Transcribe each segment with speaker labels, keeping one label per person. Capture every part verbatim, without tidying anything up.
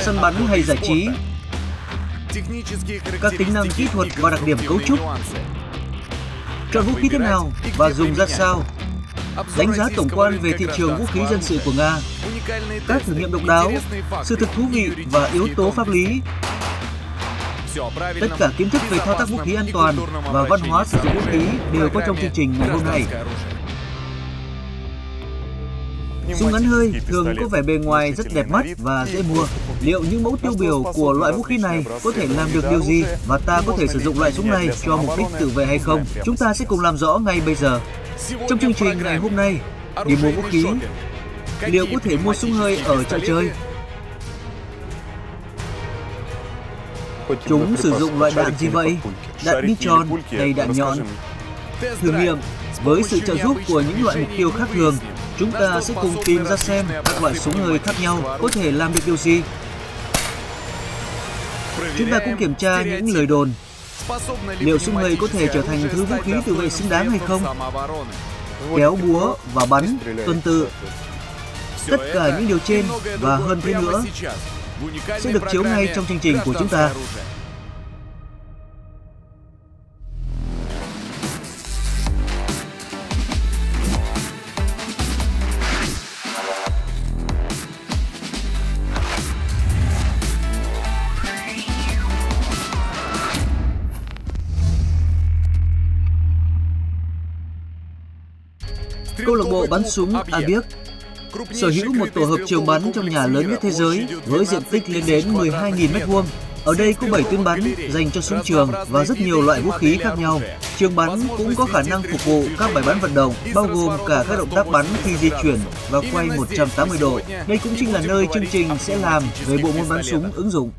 Speaker 1: săn bắn hay giải trí, các tính năng kỹ thuật và đặc điểm cấu trúc, chọn vũ khí thế nào và dùng ra sao, đánh giá tổng quan về thị trường vũ khí dân sự của Nga, các thử nghiệm độc đáo, sự thực thú vị và yếu tố pháp lý. Tất cả kiến thức về thao tác vũ khí an toàn và văn hóa sử dụng vũ khí đều có trong chương trình ngày hôm nay. Súng ngắn hơi thường có vẻ bề ngoài rất đẹp mắt và dễ mua. Liệu những mẫu tiêu biểu của loại vũ khí này có thể làm được điều gì và ta có thể sử dụng loại súng này cho mục đích tự vệ hay không? Chúng ta sẽ cùng làm rõ ngay bây giờ. Trong chương trình ngày hôm nay, đi mua vũ khí, liệu có thể mua súng hơi ở chợ chơi? Chúng sử dụng loại đạn gì vậy? Đạn bi tròn hay đạn nhọn? Thử nghiệm với sự trợ giúp của những loại mục tiêu khác thường, chúng ta sẽ cùng tìm ra xem các loại súng hơi khác nhau có thể làm được điều gì. Chúng ta cũng kiểm tra những lời đồn. Liệu súng hơi có thể trở thành thứ vũ khí tự vệ xứng đáng hay không? Kéo búa và bắn tuần tự. Tất cả những điều trên và hơn thế nữa sẽ được chiếu ngay trong chương trình của chúng ta. Câu lạc bộ bắn súng Abiek sở hữu một tổ hợp trường bắn trong nhà lớn nhất thế giới với diện tích lên đến mười hai nghìn mét vuông. Ở đây có bảy tuyến bắn dành cho súng trường và rất nhiều loại vũ khí khác nhau. Trường bắn cũng có khả năng phục vụ các bài bắn vận động, bao gồm cả các động tác bắn khi di chuyển và quay một trăm tám mươi độ. Đây cũng chính là nơi chương trình sẽ làm về bộ môn bắn súng ứng dụng.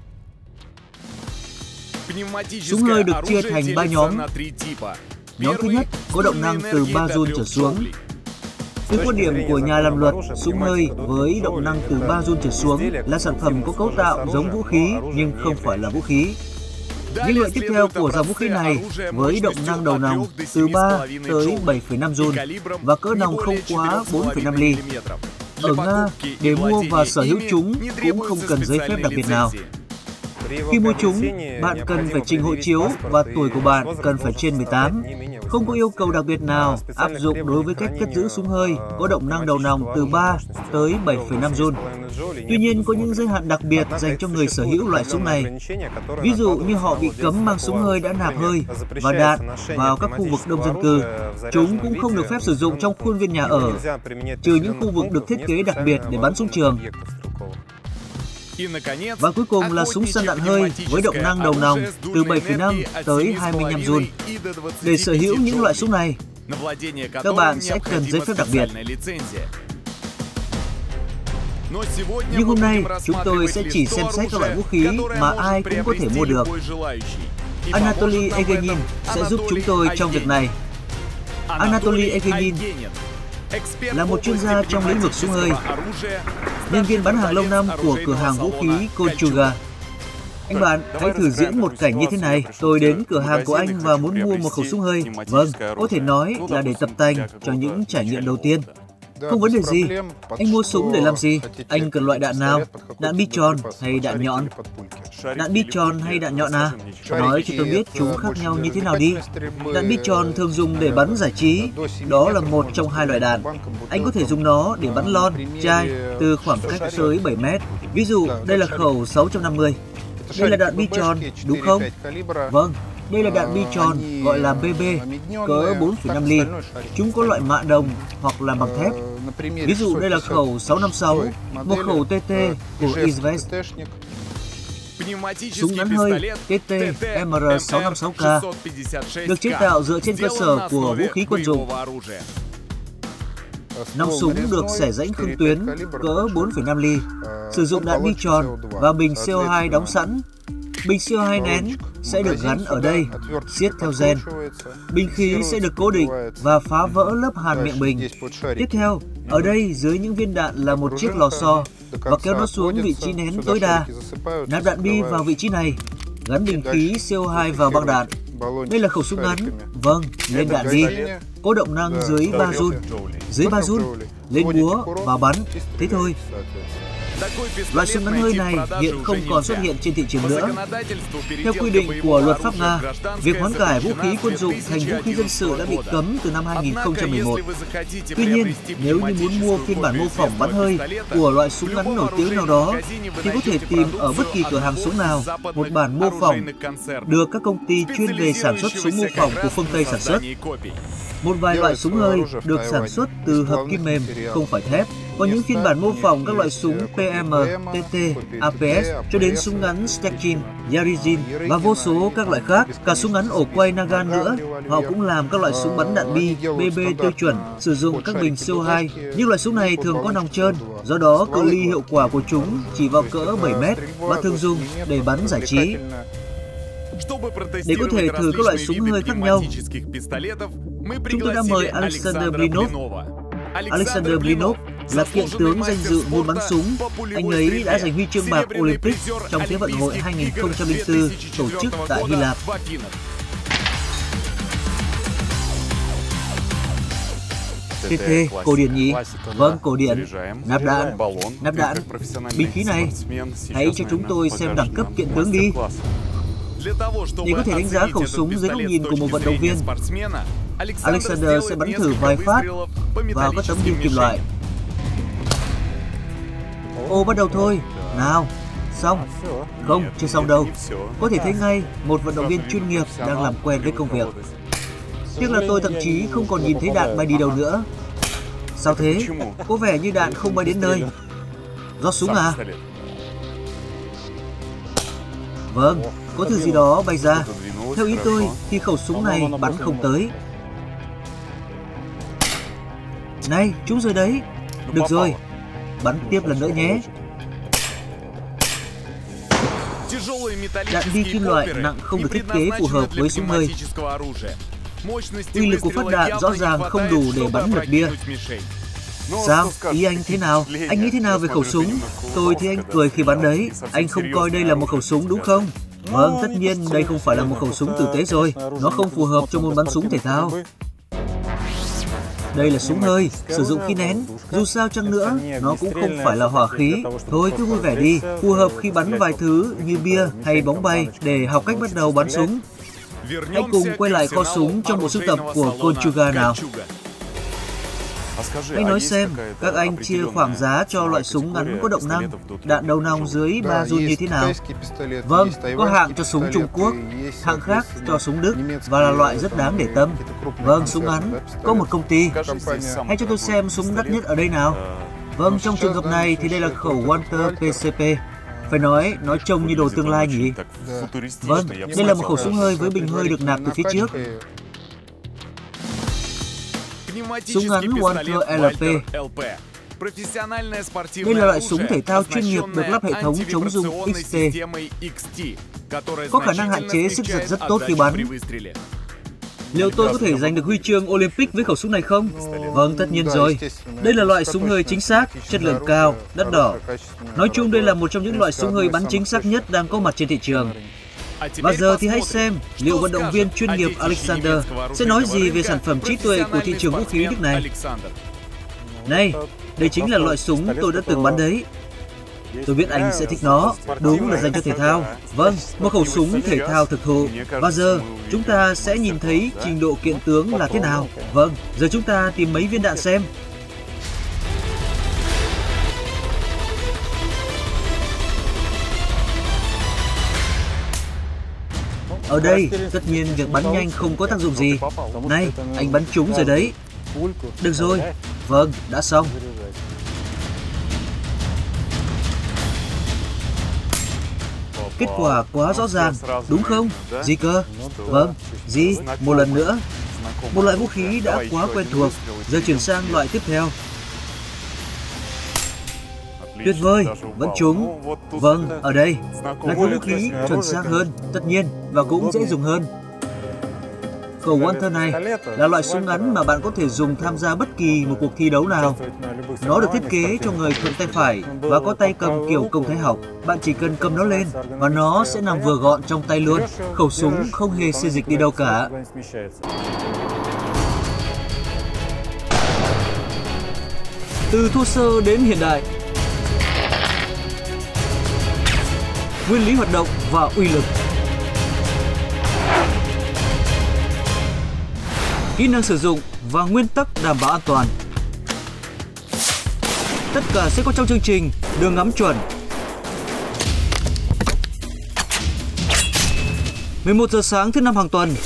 Speaker 1: Súng hơi được chia thành ba nhóm. Nhóm thứ nhất có động năng từ ba giun trở xuống. Từ quan điểm của nhà làm luật, súng hơi với động năng từ ba giun trở xuống là sản phẩm có cấu tạo giống vũ khí nhưng không phải là vũ khí. Những loại tiếp theo của dòng vũ khí này với động năng đầu nòng từ ba tới bảy phẩy năm giun và cỡ nòng không quá bốn phẩy năm ly. Ở Nga, để mua và sở hữu chúng cũng không cần giấy phép đặc biệt nào. Khi mua chúng, bạn cần phải trình hộ chiếu và tuổi của bạn cần phải trên mười tám. Không có yêu cầu đặc biệt nào áp dụng đối với cách cất giữ súng hơi có động năng đầu nòng từ ba tới bảy phẩy năm giun. Tuy nhiên, có những giới hạn đặc biệt dành cho người sở hữu loại súng này. Ví dụ như họ bị cấm mang súng hơi đã nạp hơi và đạn vào các khu vực đông dân cư. Chúng cũng không được phép sử dụng trong khuôn viên nhà ở, trừ những khu vực được thiết kế đặc biệt để bắn súng trường. Và cuối cùng là súng săn đạn hơi với động năng đầu nòng từ bảy phẩy năm tới hai mươi lăm giun. Để sở hữu những loại súng này, các bạn sẽ cần giấy phép đặc biệt. Nhưng hôm nay, chúng tôi sẽ chỉ xem xét các loại vũ khí mà ai cũng có thể mua được. Anatoly Egenin sẽ giúp chúng tôi trong việc này. Anatoly Egenin là một chuyên gia trong lĩnh vực súng hơi, nhân viên bán hàng lâu năm của cửa hàng vũ khí Kolchuga. Anh bạn, hãy thử diễn một cảnh như thế này. Tôi đến cửa hàng của anh và muốn mua một khẩu súng hơi. Vâng, có thể nói là để tập tành cho những trải nghiệm đầu tiên. Không vấn đề gì. Anh mua súng để làm gì? Anh cần loại đạn nào? Đạn bi tròn hay đạn nhọn? Đạn bi tròn hay đạn nhọn à? Nói cho tôi biết chúng khác nhau như thế nào đi. Đạn bi tròn thường dùng để bắn giải trí. Đó là một trong hai loại đạn. Anh có thể dùng nó để bắn lon, chai từ khoảng cách tới bảy mét. Ví dụ, đây là khẩu sáu trăm năm mươi. Đây là đạn bi tròn, đúng không? Vâng. Đây là đạn bi tròn, gọi là bê bê, cỡ bốn phẩy năm ly. Chúng có loại mạ đồng hoặc là bằng thép. Ví dụ đây là khẩu sáu năm sáu, một khẩu tê tê của Izvest. Súng ngắn hơi tê tê M R sáu năm sáu K được chế tạo dựa trên cơ sở của vũ khí quân dụng. Nòng súng được xẻ rãnh khung tuyến cỡ bốn phẩy năm ly, sử dụng đạn bi tròn và bình C O hai đóng sẵn. Bình C O hai nén sẽ được gắn ở đây, siết theo gen. Bình khí sẽ được cố định và phá vỡ lớp hàn miệng bình. Tiếp theo, ở đây dưới những viên đạn là một chiếc lò xo và kéo nó xuống vị trí nén tối đa. Nạp đạn bi vào vị trí này, gắn bình khí C O hai vào băng đạn. Đây là khẩu súng ngắn. Vâng, lên đạn đi. Có động năng dưới ba giun. Dưới ba giun, lên búa và bắn. Thế thôi. Loại súng ngắn hơi này hiện không còn xuất hiện trên thị trường nữa. Theo quy định của luật pháp Nga, việc hoán cải vũ khí quân dụng thành vũ khí dân sự đã bị cấm từ năm hai nghìn không trăm mười một. Tuy nhiên, nếu như muốn mua phiên bản mô phỏng bắn hơi của loại súng ngắn nổi tiếng nào đó, thì có thể tìm ở bất kỳ cửa hàng súng nào một bản mô phỏng được các công ty chuyên về sản xuất súng mô phỏng của phương Tây sản xuất. Một vài loại súng hơi được sản xuất từ hợp kim mềm, không phải thép. Có những phiên bản mô phỏng các loại súng pê em, tê tê, a pê ét cho đến súng ngắn Stechin, Yarizin và vô số các loại khác. Cả súng ngắn ổ quay Nagant nữa. Họ cũng làm các loại súng bắn đạn bi, bê bê tiêu chuẩn, sử dụng các bình xê o hai. Những loại súng này thường có nòng trơn, do đó cự ly hiệu quả của chúng chỉ vào cỡ bảy mét và thường dùng để bắn giải trí. Để có thể thử các loại súng hơi khác nhau, chúng tôi đã mời Alexander Blinov. Alexander Blinov là kiện tướng danh dự môn bắn súng. Anh ấy đã giành huy chương bạc Olympic trong Thế vận hội hai nghìn không trăm lẻ bốn tổ chức tại Hy Lạp. tê tê, cổ điển nhỉ? Vâng, cổ điển. Nạp đạn, nạp đạn. Binh khí này, hãy cho chúng tôi xem đẳng cấp kiện tướng đi. Để có thể đánh giá khẩu súng dưới góc nhìn của một vận động viên, Alexander sẽ bắn thử vài phát vào các tấm kim kim loại. Ô, bắt đầu thôi. Nào, xong. Không, chưa xong đâu. Có thể thấy ngay một vận động viên chuyên nghiệp đang làm quen với công việc. Tiếc là tôi thậm chí không còn nhìn thấy đạn bay đi đâu nữa. Sao thế? Có vẻ như đạn không bay đến nơi. Do súng à? Vâng, có thứ gì đó bay ra. Theo ý tôi thì khẩu súng này bắn không tới. Này, trúng rồi đấy. Được rồi, bắn tiếp lần nữa nhé. Đạn bi kim loại nặng không được thiết kế phù hợp với súng hơi. Uy lực của phát đạn rõ ràng không đủ để bắn lật bia. Sao? Ý anh thế nào? Anh nghĩ thế nào về khẩu súng? Tôi thấy anh cười khi bắn đấy. Anh không coi đây là một khẩu súng đúng không? Vâng, tất nhiên đây không phải là một khẩu súng tử tế rồi. Nó không phù hợp cho môn bắn súng thể thao. Đây là súng hơi, sử dụng khí nén. Dù sao chăng nữa, nó cũng không phải là hỏa khí. Thôi cứ vui vẻ đi, phù hợp khi bắn vài thứ như bia hay bóng bay để học cách bắt đầu bắn súng. Hãy cùng quay lại kho súng trong bộ sưu tập của Kolchuga nào. Hãy nói xem, các anh chia khoảng giá cho loại súng ngắn có động năng, đạn đầu nòng dưới ba giun như thế nào? Vâng, có hạng cho súng Trung Quốc, hạng khác cho súng Đức và là loại rất đáng để tâm. Vâng, súng ngắn, có một công ty. Hãy cho tôi xem súng đắt nhất ở đây nào. Vâng, trong trường hợp này thì đây là khẩu Walther pê xê pê. Phải nói, nó trông như đồ tương lai nhỉ? Vâng, đây là một khẩu súng hơi với bình hơi được nạp từ phía trước. Súng ngắn Walther lờ pê. Đây là loại súng thể thao chuyên nghiệp được lắp hệ thống chống rung ích tê. Có khả năng hạn chế sức giật rất tốt khi bắn. Liệu tôi có thể giành được huy chương Olympic với khẩu súng này không? Vâng, tất nhiên rồi. Đây là loại súng hơi chính xác, chất lượng cao, đắt đỏ. Nói chung đây là một trong những loại súng hơi bắn chính xác nhất đang có mặt trên thị trường. Và giờ thì hãy xem liệu vận động viên chuyên nghiệp Alexander sẽ nói gì về sản phẩm trí tuệ của thị trường vũ khí nước này. Này, đây chính là loại súng tôi đã từng bắn đấy. Tôi biết anh sẽ thích nó, đúng là dành cho thể thao. Vâng, một khẩu súng thể thao thực thụ. Và giờ, chúng ta sẽ nhìn thấy trình độ kiện tướng là thế nào. Vâng, giờ chúng ta tìm mấy viên đạn xem. Ở đây, tất nhiên việc bắn nhanh không có tác dụng gì. Này, anh bắn trúng rồi đấy. Được rồi, vâng, đã xong. Kết quả quá rõ ràng, đúng không? Gì cơ? Vâng, gì? Một lần nữa. Một loại vũ khí đã quá quen thuộc, giờ chuyển sang loại tiếp theo. Tuyệt vời, vẫn trúng. Vâng, ở đây là thứ vũ khí chuẩn xác hơn, tất nhiên, và cũng dễ dùng hơn. Khẩu Walther này là loại súng ngắn mà bạn có thể dùng tham gia bất kỳ một cuộc thi đấu nào. Nó được thiết kế cho người thuận tay phải và có tay cầm kiểu công thái học. Bạn chỉ cần cầm nó lên và nó sẽ nằm vừa gọn trong tay luôn. Khẩu súng không hề xê dịch đi đâu cả. Từ thô sơ đến hiện đại. nguyên lý hoạt động và uy lực. Kỹ năng sử dụng và nguyên tắc đảm bảo an toàn. Tất cả sẽ có trong chương trình Đường ngắm chuẩn. mười một giờ sáng thứ năm hàng tuần.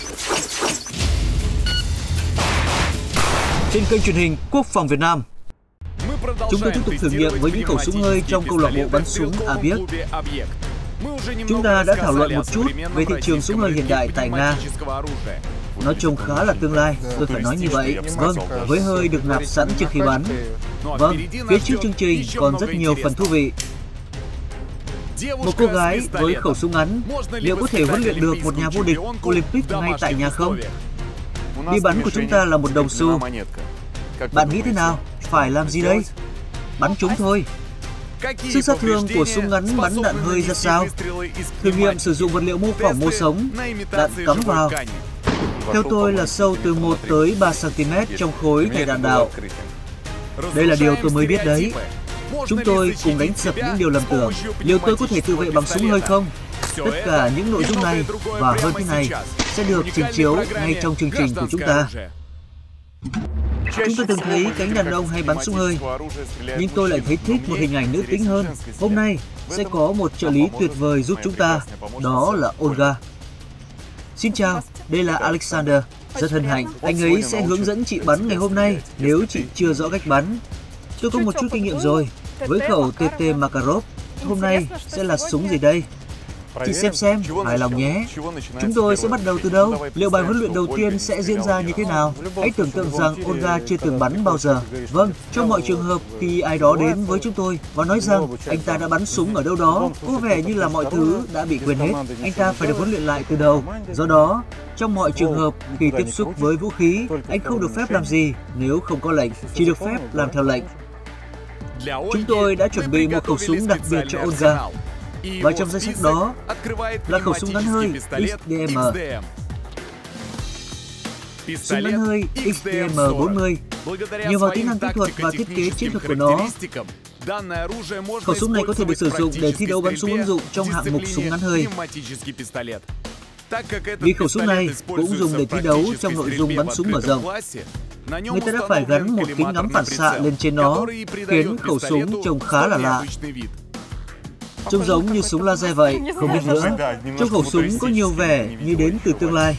Speaker 1: Trên kênh truyền hình Quốc phòng Việt Nam. Chúng tôi tiếp tục thử nghiệm với những khẩu súng hơi trong câu lạc bộ bắn súng a bê e xê. Chúng ta đã thảo luận một chút về thị trường súng hơi hiện đại tại Nga. Nó trông khá là tương lai, tôi phải nói như vậy. Vâng, với hơi được nạp sẵn trước khi bắn. Vâng, phía trước chương trình còn rất nhiều phần thú vị. Một cô gái với khẩu súng ngắn, liệu có thể huấn luyện được một nhà vô địch Olympic ngay tại nhà không? Đi bắn của chúng ta là một đồng xu. Bạn nghĩ thế nào? Phải làm gì đây? Bắn chúng thôi. Sức sát thương của súng ngắn bắn đạn hơi ra sao? Thử nghiệm sử dụng vật liệu mô phỏng mô sống, đạn cắm vào. Theo tôi là sâu từ một tới ba xăng ti mét trong khối thẻ đạn đạo. Đây là điều tôi mới biết đấy. Chúng tôi cùng đánh sập những điều lầm tưởng. Liệu tôi có thể tự vệ bằng súng hơi không? Tất cả những nội dung này và hơn thế này sẽ được trình chiếu ngay trong chương trình của chúng ta. Chúng tôi từng thấy cánh đàn ông hay bắn súng hơi, nhưng tôi lại thấy thích một hình ảnh nữ tính hơn. Hôm nay sẽ có một trợ lý tuyệt vời giúp chúng ta, đó là Olga. Xin chào, đây là Alexander. Rất hân hạnh, anh ấy sẽ hướng dẫn chị bắn ngày hôm nay nếu chị chưa rõ cách bắn. Tôi có một chút kinh nghiệm rồi, với khẩu tê tê Makarov. Hôm nay sẽ là súng gì đây? Chị xem xem, hài lòng nhé. Chúng tôi sẽ bắt đầu từ đâu? Liệu bài huấn luyện đầu tiên sẽ diễn ra như thế nào? Hãy tưởng tượng rằng Olga chưa từng bắn bao giờ. Vâng, trong mọi trường hợp khi ai đó đến với chúng tôi và nói rằng anh ta đã bắn súng ở đâu đó, có vẻ như là mọi thứ đã bị quên hết. Anh ta phải được huấn luyện lại từ đầu. Do đó, trong mọi trường hợp khi tiếp xúc với vũ khí, anh không được phép làm gì nếu không có lệnh, chỉ được phép làm theo lệnh. Chúng tôi đã chuẩn bị một khẩu súng đặc biệt cho Olga. Và trong danh sách đó là khẩu súng ngắn hơi ích đê em. Súng ngắn hơi ích đê em bốn mươi, nhờ vào tính năng kỹ thuật và thiết kế chiến thuật của nó, khẩu súng này có thể được sử dụng để thi đấu bắn súng ứng dụng trong hạng mục súng ngắn hơi. Vì khẩu súng này cũng dùng để thi đấu trong nội dung bắn súng mở rộng, người ta đã phải gắn một kính ngắm phản xạ lên trên nó, khiến khẩu súng trông khá là lạ. Trông giống như súng laser vậy, không biết nữa. Trong khẩu súng có nhiều vẻ như đến từ tương lai.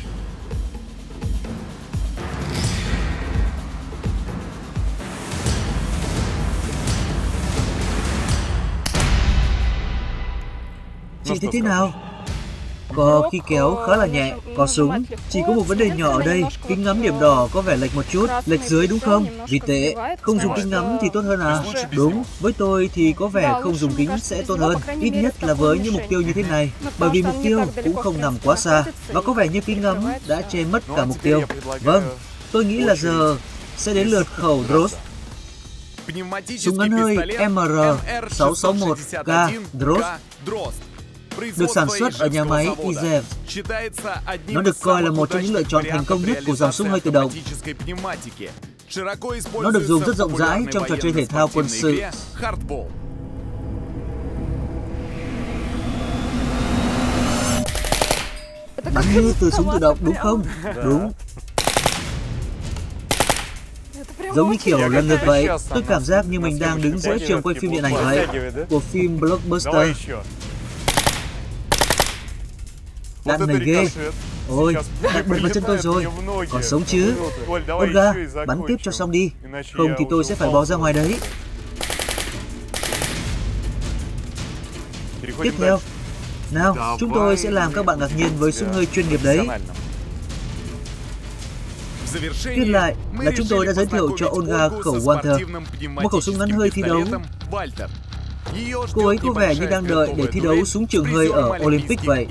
Speaker 1: Chị thấy thế nào? Có khi kéo khá là nhẹ, có súng. Chỉ có một vấn đề nhỏ ở đây, kính ngắm điểm đỏ có vẻ lệch một chút, lệch dưới đúng không? Vì tệ, không dùng kính ngắm thì tốt hơn à? Đúng, với tôi thì có vẻ không dùng kính sẽ tốt hơn, ít nhất là với những mục tiêu như thế này, bởi vì mục tiêu cũng không nằm quá xa, và có vẻ như kính ngắm đã che mất cả mục tiêu. Vâng, tôi nghĩ là giờ sẽ đến lượt khẩu Drost. Súng ngắn hơi em rờ sáu sáu một K Drost được sản xuất ở nhà máy Izev. Nó được coi là một trong những lựa chọn thành công nhất của dòng súng hơi tự động. Nó được dùng rất rộng rãi trong trò chơi thể thao quân sự. Bắn như từ súng tự động đúng không? Đúng. Giống như kiểu lần lượt vậy, tôi cảm giác như mình đang đứng giữa trường quay phim điện ảnh vậy, của phim blockbuster. Đạn này ghê. Ôi, đạn bật vào chân tôi rồi. Còn sống chứ? Olga, bắn tiếp cho xong đi. Không thì tôi sẽ phải bỏ ra ngoài đấy. Tiếp theo. Nào, chúng tôi sẽ làm các bạn ngạc nhiên với súng hơi chuyên nghiệp đấy. Kết lại là chúng tôi đã giới thiệu cho Olga khẩu Walter, một khẩu súng ngắn hơi thi đấu. Cô ấy có vẻ như đang đợi để thi đấu súng trường hơi ở Olympic vậy.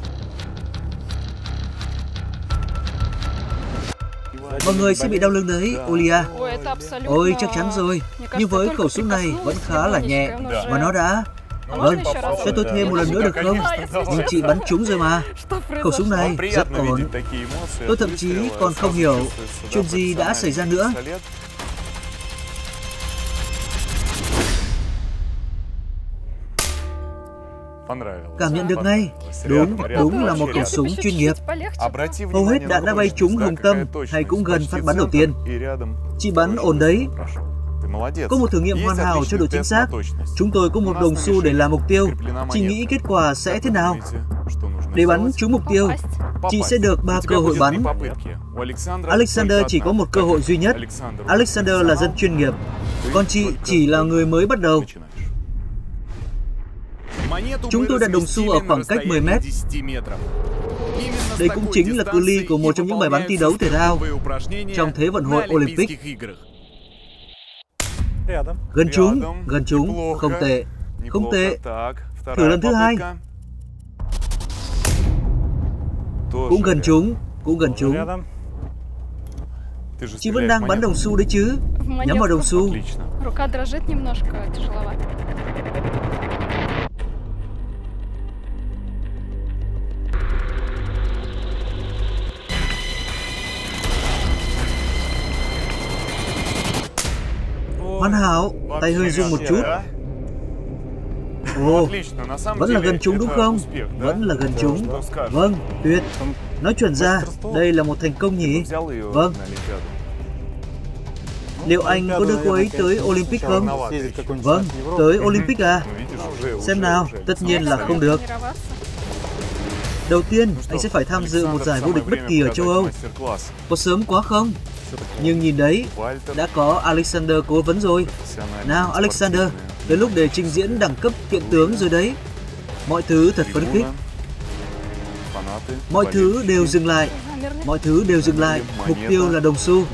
Speaker 1: Mọi người sẽ bị đau lưng đấy, Olia. Ôi, chắc chắn rồi. Nhưng với khẩu súng này vẫn khá là nhẹ. Và nó đã... Vâng, cho tôi thêm một lần nữa được không? Nhưng chị bắn trúng rồi mà. Khẩu súng này rất ổn. Tôi thậm chí còn không hiểu chuyện gì đã xảy ra nữa. Cảm nhận được ngay, đúng, đúng là một khẩu súng chuyên nghiệp. Hầu hết đạn đã bay trúng hồng tâm hay cũng gần phát bắn đầu tiên. Chị bắn ổn đấy. Có một thử nghiệm hoàn hảo cho độ chính xác. Chúng tôi có một đồng xu để làm mục tiêu. Chị nghĩ kết quả sẽ thế nào? Để bắn trúng mục tiêu, chị sẽ được ba cơ hội bắn. Alexander chỉ có một cơ hội duy nhất. Alexander là dân chuyên nghiệp, còn chị chỉ là người mới bắt đầu. Chúng tôi đặt đồng xu ở khoảng cách mười mét. Đây cũng chính là cự ly của một trong những bài bắn thi đấu thể thao trong Thế vận hội Olympic. Gần trúng, gần trúng, không tệ, không tệ. Thử lần thứ hai. Cũng gần trúng, cũng gần trúng. Chị vẫn đang bắn đồng xu đấy chứ? Nhắm vào đồng xu. Hoàn hảo, tay hơi rung một chút. Ồ, vẫn là gần trúng đúng không? Vẫn là gần trúng. Vâng, tuyệt. Nói chuẩn ra, đây là một thành công nhỉ? Vâng. Liệu anh có đưa cô ấy tới Olympic không? Vâng, tới Olympic à? Xem nào, tất nhiên là không được. Đầu tiên, anh sẽ phải tham dự một giải vô địch bất kỳ ở châu Âu. Có sớm quá không? Nhưng nhìn đấy, đã có Alexander cố vấn rồi. Nào Alexander, đến lúc để trình diễn đẳng cấp kiện tướng rồi đấy. Mọi thứ thật phấn khích. Mọi thứ đều dừng lại. Mọi thứ đều dừng lại. Mục tiêu là đồng xu.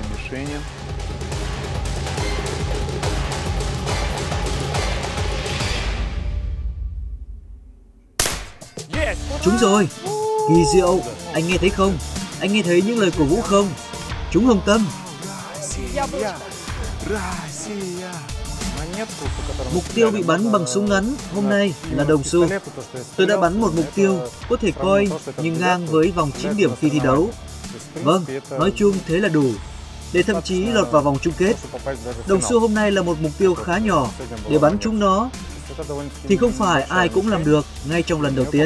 Speaker 1: Trúng rồi. Kỳ diệu. Anh nghe thấy không? Anh nghe thấy những lời cổ vũ không? Trúng hồng tâm. Mục tiêu bị bắn bằng súng ngắn hôm nay là đồng xu. Tôi đã bắn một mục tiêu có thể coi như ngang với vòng chín điểm khi thi đấu. Vâng, nói chung thế là đủ để thậm chí lọt vào vòng chung kết. Đồng xu hôm nay là một mục tiêu khá nhỏ. Để bắn trúng nó thì không phải ai cũng làm được ngay trong lần đầu tiên.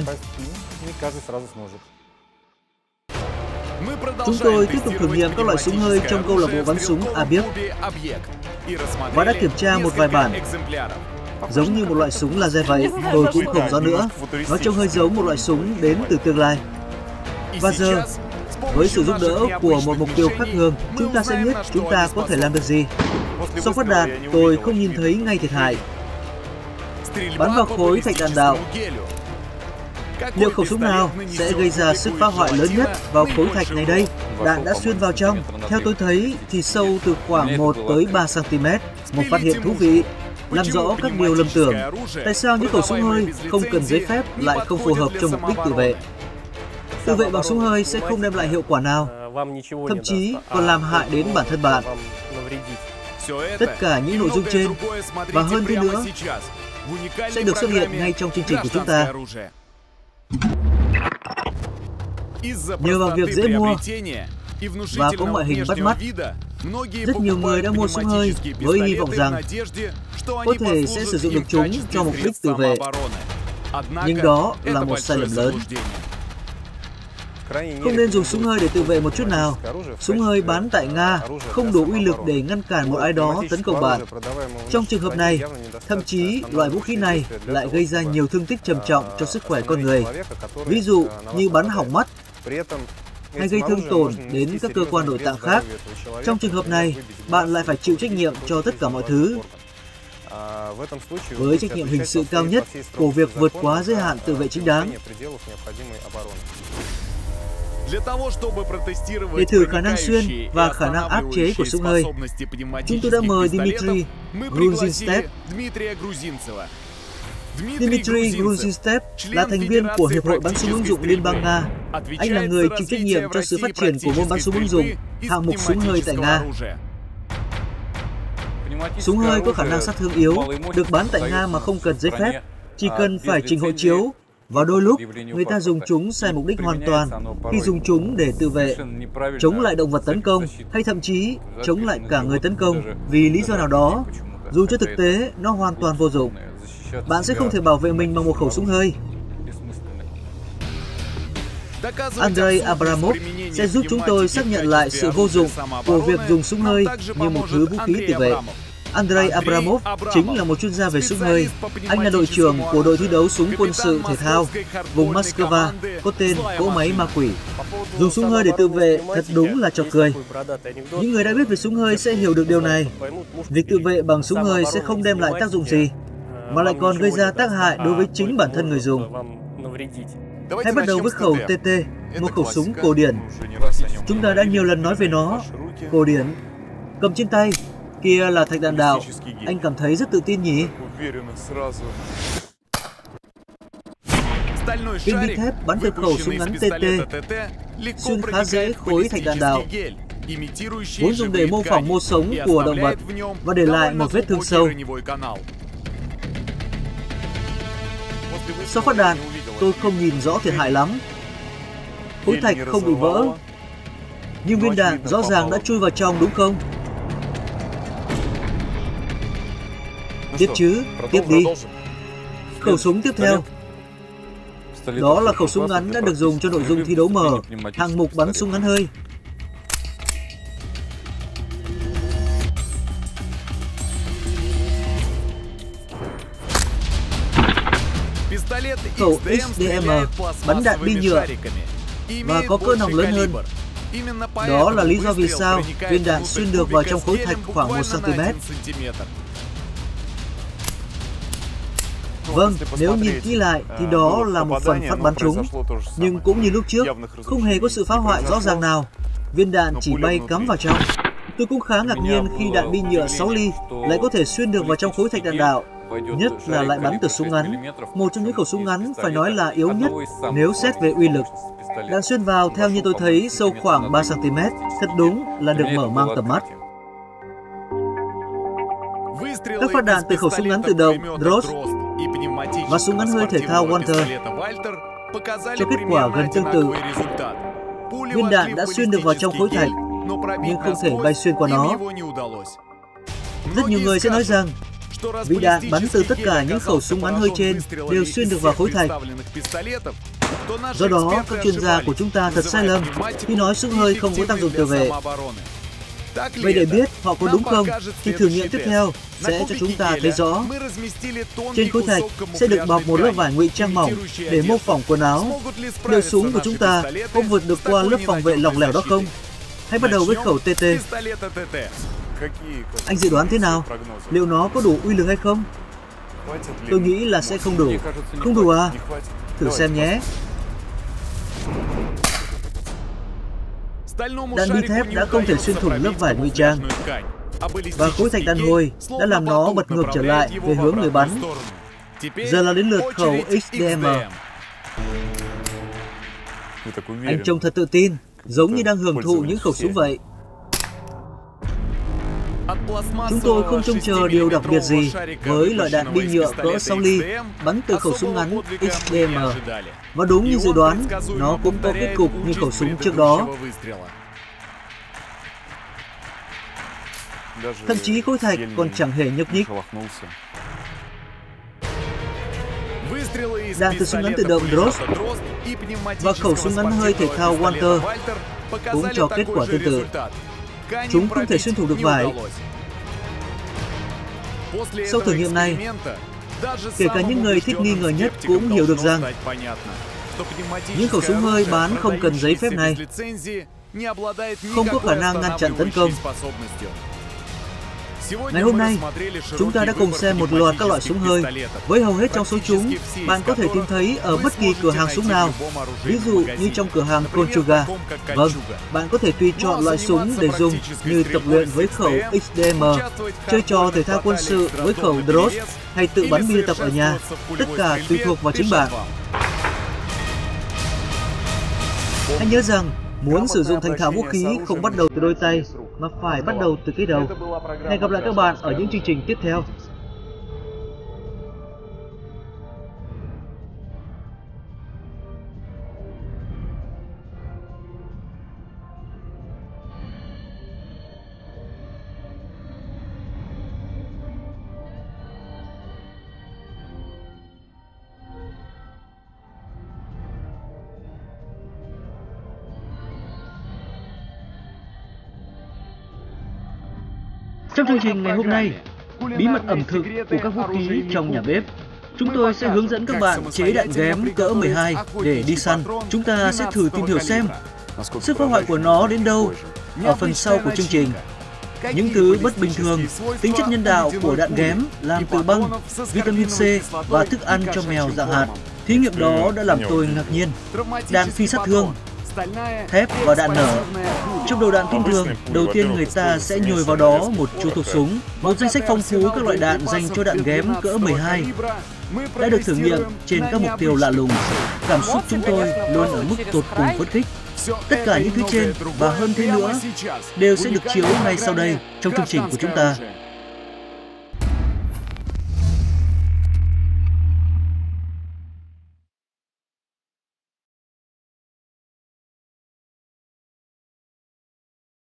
Speaker 1: Chúng tôi tiếp tục thử nghiệm các loại súng hơi trong câu lạc bộ bắn súng Abiek và đã kiểm tra một vài bản. Giống như một loại súng laser vậy, tôi cũng không rõ nữa. Nó trông hơi giống một loại súng đến từ tương lai. Và giờ, với sự giúp đỡ của một mục tiêu khác thường, chúng ta sẽ biết chúng ta có thể làm được gì. Sau phát đạn, tôi không nhìn thấy ngay thiệt hại. Bắn vào khối thạch đạn đạo. Liệu khẩu súng nào sẽ gây ra sức phá hoại lớn nhất vào khối thạch này đây? Đạn đã xuyên vào trong. Theo tôi thấy thì sâu từ khoảng một tới ba xăng ti mét. Một phát hiện thú vị, làm rõ các điều lầm tưởng. Tại sao những khẩu súng hơi không cần giấy phép lại không phù hợp cho mục đích tự vệ? Tự vệ bằng súng hơi sẽ không đem lại hiệu quả nào, thậm chí còn làm hại đến bản thân bạn. Tất cả những nội dung trên và hơn thế nữa sẽ được xuất hiện ngay trong chương trình của chúng ta. Nhờ vào việc dễ mua và có ngoại hình bắt mắt, rất nhiều người đã mua súng hơi với hy vọng rằng có thể sẽ sử dụng được chúng cho mục đích tự vệ. Nhưng đó là một sai lầm lớn. Không nên dùng súng hơi để tự vệ một chút nào. Súng hơi bán tại Nga không đủ uy lực để ngăn cản một ai đó tấn công bạn. Trong trường hợp này, thậm chí loại vũ khí này lại gây ra nhiều thương tích trầm trọng cho sức khỏe con người. Ví dụ như bắn hỏng mắt hay gây thương tổn đến các cơ quan nội tạng khác. Trong trường hợp này, bạn lại phải chịu trách nhiệm cho tất cả mọi thứ. Với trách nhiệm hình sự cao nhất của việc vượt quá giới hạn tự vệ chính đáng. Để thử khả năng xuyên và khả năng áp chế của súng hơi, chúng tôi đã mời Dmitry Gruzintsev. Dmitry Gruzintsev là thành viên của Hiệp hội bắn súng ứng dụng Liên bang Nga. Anh là người chịu trách nhiệm cho sự phát triển của môn bắn súng ứng dụng, hạng mục súng hơi tại Nga. Súng hơi có khả năng sát thương yếu, được bán tại Nga mà không cần giấy phép, chỉ cần phải trình hộ chiếu. Và đôi lúc, người ta dùng chúng sai mục đích hoàn toàn khi dùng chúng để tự vệ, chống lại động vật tấn công hay thậm chí chống lại cả người tấn công vì lý do nào đó, dù cho thực tế nó hoàn toàn vô dụng. Bạn sẽ không thể bảo vệ mình bằng một khẩu súng hơi. Andrei Abramov sẽ giúp chúng tôi xác nhận lại sự vô dụng của việc dùng súng hơi như một thứ vũ khí tự vệ. Andrei Abramov chính là một chuyên gia về súng hơi. Anh là đội trưởng của đội thi đấu súng quân sự thể thao vùng Moscow có tên cỗ máy ma quỷ. Dùng súng hơi để tự vệ thật đúng là trò cười. Những người đã biết về súng hơi sẽ hiểu được điều này. Việc tự vệ bằng súng hơi sẽ không đem lại tác dụng gì, mà lại còn gây ra tác hại đối với chính bản thân người dùng. Hãy bắt đầu với khẩu tê tê, một khẩu súng cổ điển. Chúng ta đã nhiều lần nói về nó. Cổ điển. Cầm trên tay. Kia là thạch đạn đạo. Anh cảm thấy rất tự tin nhỉ? Viên bi thép bắn từ khẩu súng ngắn tê tê xuyên khá dễ khối thạch đạn đạo, vốn dùng để mô phỏng mô sống của động vật và để lại một vết thương sâu. Sau phát đạn, tôi không nhìn rõ thiệt hại lắm. Khối thạch không bị vỡ, nhưng viên đạn rõ ràng đã chui vào trong, đúng không? Tiếp chứ, tiếp đi. Khẩu súng tiếp theo. Đó là khẩu súng ngắn đã được dùng cho nội dung thi đấu mở, hạng mục bắn súng ngắn hơi. Khẩu ích đê em bắn đạn bi nhựa và có cỡ nòng lớn hơn. Đó là lý do vì sao viên đạn xuyên được vào trong khối thạch khoảng một xăng ti mét. Vâng, nếu nhìn kỹ lại thì đó là một phần phát bắn trúng. Nhưng cũng như lúc trước, không hề có sự phá hoại rõ ràng nào. Viên đạn chỉ bay cắm vào trong. Tôi cũng khá ngạc nhiên khi đạn bi nhựa sáu ly lại có thể xuyên được vào trong khối thạch đạn đạo. Nhất là lại bắn từ súng ngắn. Một trong những khẩu súng ngắn phải nói là yếu nhất nếu xét về uy lực. Đạn xuyên vào theo như tôi thấy sâu khoảng ba xăng ti mét. Thật đúng là được mở mang tầm mắt. Các phát đạn từ khẩu súng ngắn tự động Droz và súng ngắn hơi thể thao Walter cho kết quả gần tương tự. Viên đạn đã xuyên được vào trong khối thạch, nhưng không thể bay xuyên qua nó. Rất nhiều người sẽ nói rằng vì đạn bắn từ tất cả những khẩu súng ngắn hơi trên đều xuyên được vào khối thạch. Do đó, các chuyên gia của chúng ta thật sai lầm khi nói súng hơi không có tác dụng tự vệ. Vậy để biết họ có đúng không, thì thử nghiệm tiếp theo sẽ cho chúng ta thấy rõ. Trên khối thạch sẽ được bọc một lớp vải ngụy trang mỏng để mô phỏng quần áo. Liệu súng của chúng ta có vượt được qua lớp phòng vệ lỏng lẻo đó không? Hãy bắt đầu với khẩu tê tê. Anh dự đoán thế nào? Liệu nó có đủ uy lực hay không? Tôi nghĩ là sẽ không đủ. Không đủ à? Thử xem nhé. Đạn bi thép đã không thể xuyên thủng lớp vải ngụy trang, và khối thạch đàn hồi đã làm nó bật ngược trở lại về hướng người bắn. Giờ là đến lượt khẩu ích đê em. Anh trông thật tự tin, giống như đang hưởng thụ những khẩu súng vậy. Chúng tôi không trông chờ điều đặc biệt gì với loại đạn bi nhựa cỡ sáu ly bắn từ khẩu súng ngắn ích đê em. Và đúng như dự đoán, nó cũng có kết cục như khẩu súng trước đó. Thậm chí khối thạch còn chẳng hề nhúc nhích. Đạn từ súng ngắn tự động Droz và khẩu súng ngắn hơi thể thao Walter cũng cho kết quả tương tự. Chúng không thể xuyên thủng được vải. Sau thử nghiệm này, kể cả những người thích nghi ngờ nhất cũng hiểu được rằng những khẩu súng hơi bán không cần giấy phép này không có khả năng ngăn chặn tấn công. Ngày hôm nay, chúng ta đã cùng xem một loạt các loại súng hơi. Với hầu hết trong số chúng, bạn có thể tìm thấy ở bất kỳ cửa hàng súng nào. Ví dụ như trong cửa hàng Konchuga. Vâng, bạn có thể tùy chọn loại súng để dùng như tập luyện với khẩu ích đê em, chơi trò thể thao quân sự với khẩu Droz hay tự bắn bi tập ở nhà. Tất cả tùy thuộc vào chính bạn. Hãy nhớ rằng, muốn sử dụng thành thạo vũ khí không bắt đầu từ đôi tay, mà phải bắt đầu từ cái đầu. Hẹn gặp lại các bạn ở những chương trình tiếp theo. Trong chương trình ngày hôm nay, bí mật ẩm thực của các vũ khí trong nhà bếp, chúng tôi sẽ hướng dẫn các bạn chế đạn ghém cỡ mười hai để đi săn. Chúng ta sẽ thử tìm hiểu xem sức phá hoại của nó đến đâu ở phần sau của chương trình. Những thứ bất bình thường, tính chất nhân đạo của đạn ghém làm từ băng, vitamin C và thức ăn cho mèo dạng hạt. Thí nghiệm đó đã làm tôi ngạc nhiên. Đạn phi sát thương, thép và đạn nở. Trong đầu đạn thông thường, đầu tiên người ta sẽ nhồi vào đó một chú thuộc súng. Một danh sách phong phú các loại đạn dành cho đạn ghém cỡ mười hai đã được thử nghiệm trên các mục tiêu lạ lùng. Cảm xúc chúng tôi luôn ở mức tột cùng phấn khích. Tất cả những thứ trên và hơn thế nữa đều sẽ được chiếu ngay sau đây trong chương trình của chúng ta.